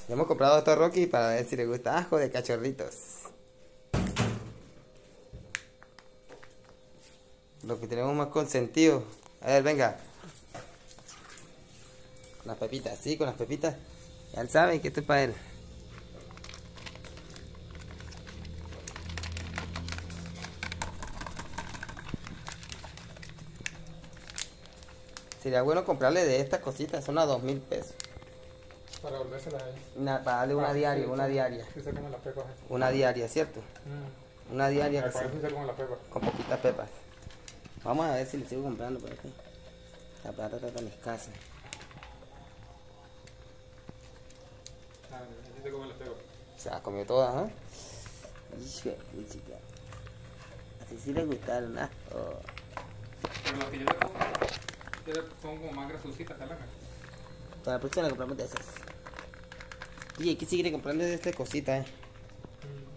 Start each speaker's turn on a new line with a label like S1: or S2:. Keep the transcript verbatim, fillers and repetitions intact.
S1: Ya hemos comprado esto a Rocky para ver si le gusta ajo de cachorritos. Lo que tenemos más consentido. A ver, venga. Con las pepitas, sí, con las pepitas. Ya él sabe que esto es para él. Sería bueno comprarle de estas cositas, son a dos mil pesos.
S2: Para volvérsela ahí.
S1: Una, para darle una
S2: Ah, sí,
S1: diaria,
S2: sí,
S1: una
S2: sí.
S1: diaria.
S2: Sí, sé cómo la pepa.
S1: Una diaria, ¿cierto?
S2: Mm.
S1: Una diaria
S2: Me
S1: que
S2: parece
S1: sí,
S2: ser como la pepa.
S1: con poquitas pepas. Vamos a ver si le sigo comprando por aquí. La plata está tan escasa.
S2: Ah, así sé cómo la pepa.
S1: Se la comió todas, ¿ah? Hijo de chica. Así sí le gustaron, ¿ah? Oh.
S2: Pero las que yo le pongo yo le pongo como más grasositas, ¿verdad?
S1: Para la próxima le compramos de esas. Y hay que seguir comprando de esta cosita, ¿eh?
S2: Mm.